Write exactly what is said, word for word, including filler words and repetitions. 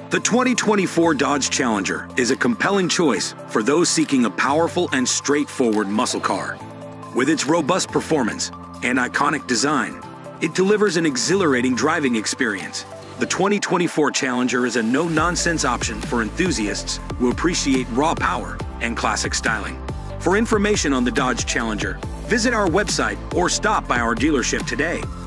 The twenty twenty-four Dodge Challenger is a compelling choice for those seeking a powerful and straightforward muscle car. With its robust performance and iconic design, it delivers an exhilarating driving experience. The twenty twenty-four Challenger is a no-nonsense option for enthusiasts who appreciate raw power and classic styling. For information on the Dodge Challenger, visit our website or stop by our dealership today.